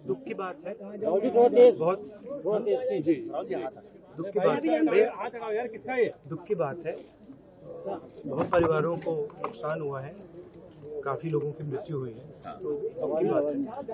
दुख की बात है, बहुत जी दुख की बात है, दुख की बात है। बहुत परिवारों को नुकसान हुआ है, काफी लोगों की मृत्यु हुई है, तो दुख की बात है।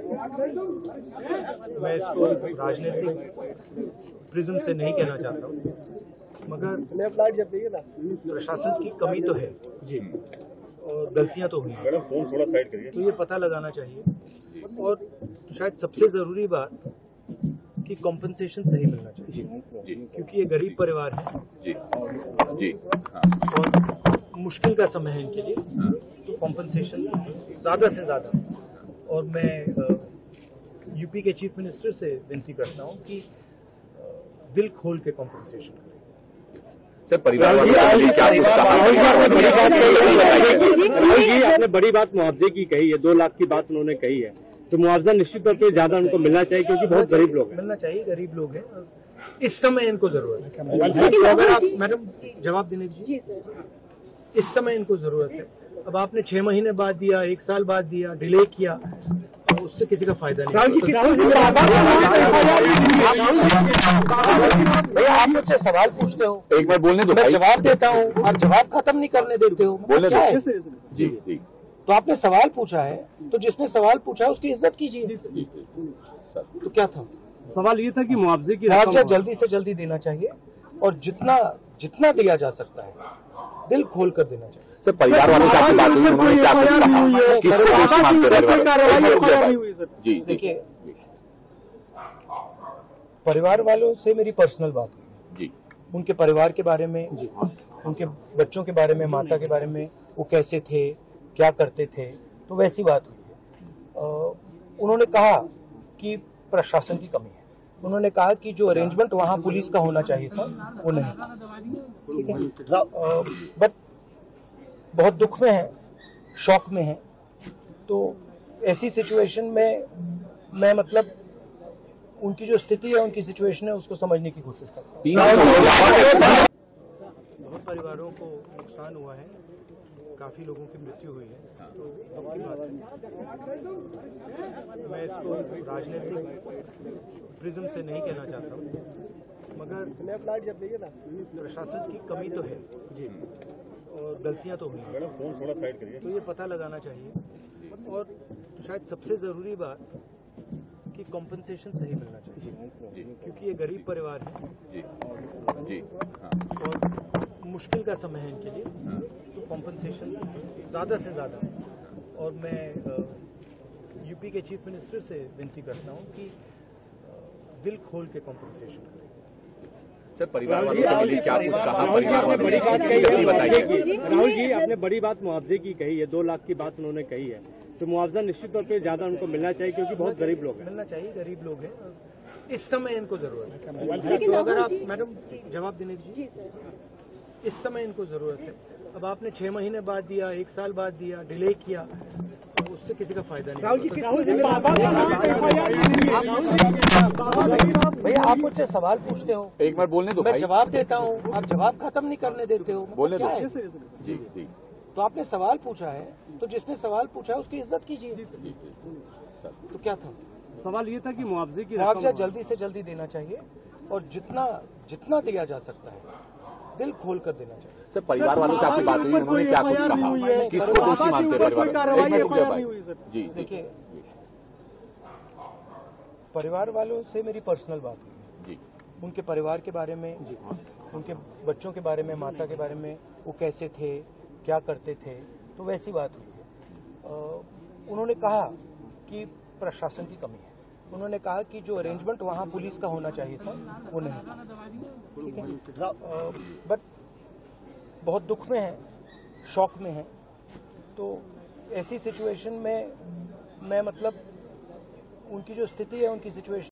मैं इसको राजनीतिक प्रिज्म से नहीं कहना चाहता हूँ, मगर प्रशासन की कमी तो है जी, और गलतियां तो हुई हैं, तो ये पता लगाना चाहिए। और शायद सबसे जरूरी बात कि कॉम्पनसेशन सही मिलना चाहिए, क्योंकि ये गरीब परिवार है और मुश्किल का समय है इनके लिए, तो कॉम्पनसेशन ज्यादा से ज्यादा। और मैं यूपी के चीफ मिनिस्टर से विनती करता हूं कि दिल खोल के कॉम्पनसेशन करें। सर, परिवार वालों जी आपने बड़ी बात मुआवजे की कही है, 2 लाख की बात उन्होंने कही है, तो मुआवजा निश्चित तौर पे ज्यादा उनको मिलना चाहिए, क्योंकि बहुत गरीब लोग हैं। मिलना चाहिए, गरीब लोग हैं, इस समय इनको जरूरत है। अगर आप मैडम जवाब देने दीजिए, इस समय इनको जरूरत है। अब आपने 6 महीने बाद दिया, 1 साल बाद दिया, डिले किया, तो उससे किसी का फायदा नहीं। भैया आप मुझसे सवाल पूछते हो, एक बार बोलने दो, मैं जवाब देता हूँ, आप जवाब खत्म नहीं करने देते हो। बोलने क्या है? जी तो आपने सवाल पूछा है, तो जिसने सवाल पूछा है उसकी इज्जत कीजिए। तो क्या था सवाल ये था कि मुआवजे की मुआवजा जल्दी से जल्दी देना चाहिए, और जितना जितना दिया जा सकता है दिल खोल कर देना चाहिए। सर, परिवार वालों से आपकी बात हुई, उन्होंने क्या कुछ कहा? जी देखिए, परिवार वालों से मेरी पर्सनल बात हुई जी, उनके परिवार के बारे में, उनके बच्चों के बारे में, माता के बारे में, वो कैसे थे, क्या करते थे, तो वैसी बात हुई। उन्होंने कहा कि प्रशासन की कमी है, उन्होंने कहा कि जो अरेंजमेंट वहां पुलिस का होना चाहिए था वो नहीं था। ठीक है, बट बहुत दुख में है, शॉक में है, तो ऐसी सिचुएशन में मैं मतलब उनकी जो स्थिति है, उनकी सिचुएशन है, उसको समझने की कोशिश करता हूँ। बहुत परिवारों को नुकसान हुआ है, काफी लोगों की मृत्यु हुई है, तो दुख की बात है। मैं इसको राजनीतिक प्रिज्म से नहीं कहना चाहता हूँ, मगर प्रशासन की कमी तो है जी, और गलतियां तो हुई हैं, तो ये पता लगाना चाहिए। और शायद सबसे जरूरी बात कि कॉम्पनसेशन सही मिलना चाहिए, क्योंकि ये गरीब परिवार है और मुश्किल का समय है इनके लिए, तो कॉम्पनसेशन ज्यादा से ज्यादा। और मैं यूपी के चीफ मिनिस्टर से विनती करता हूं कि दिल खोल के कॉम्पनसेशन करें। सर, परिवार वालों से मिली, क्या कुछ कहा? राहुल जी आपने बड़ी बात मुआवजे की कही है, 2 लाख की बात उन्होंने कही है, तो मुआवजा निश्चित तौर पे ज्यादा उनको मिलना चाहिए, क्योंकि बहुत गरीब लोग हैं। मिलना चाहिए, गरीब लोग हैं, इस समय इनको जरूरत है। तो अगर आप मैडम जवाब देने दीजिए, इस समय इनको जरूरत है। अब आपने 6 महीने बाद दिया, 1 साल बाद दिया, डिले किया, तो उससे किसी का फायदा नहीं। भैया आप मुझसे सवाल पूछते हो, एक बार बोलने दो, मैं जवाब देता हूँ, आप जवाब खत्म नहीं करने देते हो। बोलने क्या दो। है? जी तो आपने सवाल पूछा है, तो जिसने सवाल पूछा है उसकी इज्जत कीजिए। तो क्या था सवाल ये था कि मुआवजे की मुआवजा जल्दी से जल्दी देना चाहिए, और जितना जितना दिया जा सकता है दिल खोल कर देना चाहिए। सर, परिवार वालों से आपकी बात हुई, उन्होंने क्या कुछ कहा? किसको दोषी मानते हैं परिवार? जी देखिए, परिवार वालों से मेरी पर्सनल बात हुई जी, उनके परिवार के बारे में, उनके बच्चों के बारे में, माता के बारे में, वो कैसे थे, क्या करते थे, तो वैसी बात हुई। उन्होंने कहा कि प्रशासन की कमी है, उन्होंने कहा कि जो अरेंजमेंट वहां पुलिस का होना चाहिए था वो नहीं था। ठीक है, बट बहुत दुख में है, शॉक में है, तो ऐसी सिचुएशन में मैं मतलब उनकी जो स्थिति है, उनकी सिचुएशन